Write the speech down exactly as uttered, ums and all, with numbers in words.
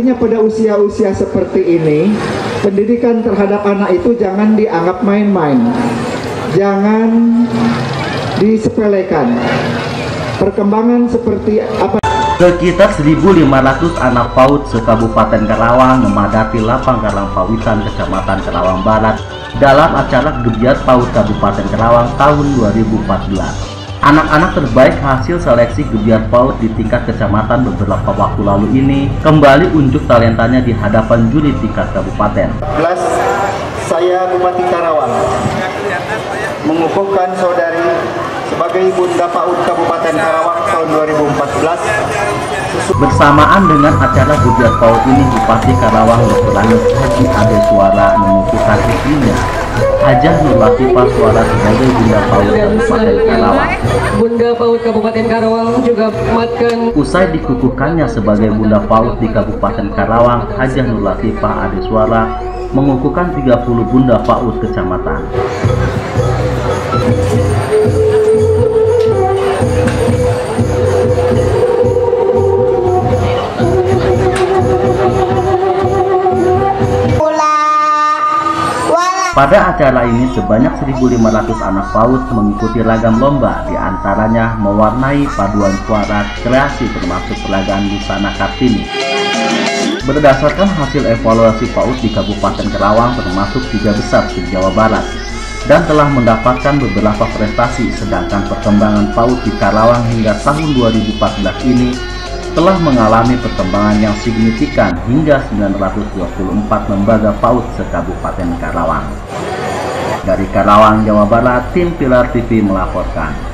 Artinya pada usia-usia seperti ini, pendidikan terhadap anak itu jangan dianggap main-main, jangan disepelekan. Perkembangan seperti apa? Sekitar seribu lima ratus anak PAUD se-Kabupaten Karawang memadati lapang Karang Pawitan, Kecamatan Karawang Barat dalam acara Gebyar PAUD Kabupaten Karawang tahun dua ribu empat belas. Anak-anak terbaik hasil seleksi Gebyar PAUD di tingkat kecamatan beberapa waktu lalu ini kembali unjuk talentanya di hadapan juri tingkat kabupaten. Saya Bupati Karawang mengukuhkan saudari sebagai Bunda PAUD Kabupaten Karawang tahun dua ribu empat belas. Bersamaan dengan acara Gebyar PAUD ini, Bupati Karawang Doktor Andes Haji Ade Suara mengukuhkan istrinya Hajah Nur Latifah Suara sebagai Bunda PAUD Kabupaten Karawang. Bunda PAUD Kabupaten Karawang juga mematkan. Usai dikukuhkannya sebagai Bunda PAUD di Kabupaten Karawang, Hajah Nur Latifah Ade Suara mengukuhkan tiga puluh Bunda PAUD kecamatan. Pada acara ini sebanyak seribu lima ratus anak PAUD mengikuti ragam lomba, diantaranya mewarnai paduan suara kreasi termasuk peragaan busana Kartini. Berdasarkan hasil evaluasi PAUD di Kabupaten Karawang termasuk tiga besar di Jawa Barat dan telah mendapatkan beberapa prestasi, sedangkan perkembangan PAUD di Karawang hingga tahun dua ribu empat belas ini telah mengalami perkembangan yang signifikan hingga sembilan ratus dua puluh empat lembaga PAUD se-Kabupaten Karawang. Dari Karawang, Jawa Barat, tim Pilar T V melaporkan.